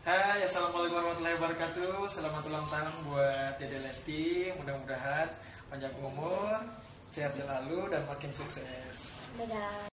Hai, assalamualaikum warahmatullahi wabarakatuh. Selamat ulang tahun buat Dede Lesti. Mudah-mudahan panjang umur, sehat selalu dan makin sukses. Dadah.